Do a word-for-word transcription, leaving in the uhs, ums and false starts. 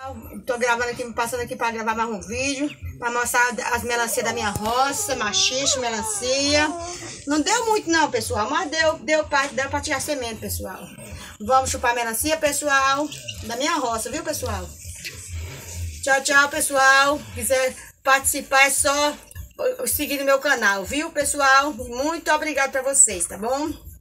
Tô gravando aqui, passando aqui para gravar mais um vídeo, para mostrar as melancia da minha roça, machixe, melancia. Não deu muito não, pessoal, mas deu, deu para deu para tirar semente, pessoal. Vamos chupar melancia, pessoal, da minha roça, viu, pessoal? Tchau, tchau, pessoal. Se quiser participar é só seguir no meu canal, viu, pessoal? Muito obrigado para vocês, tá bom?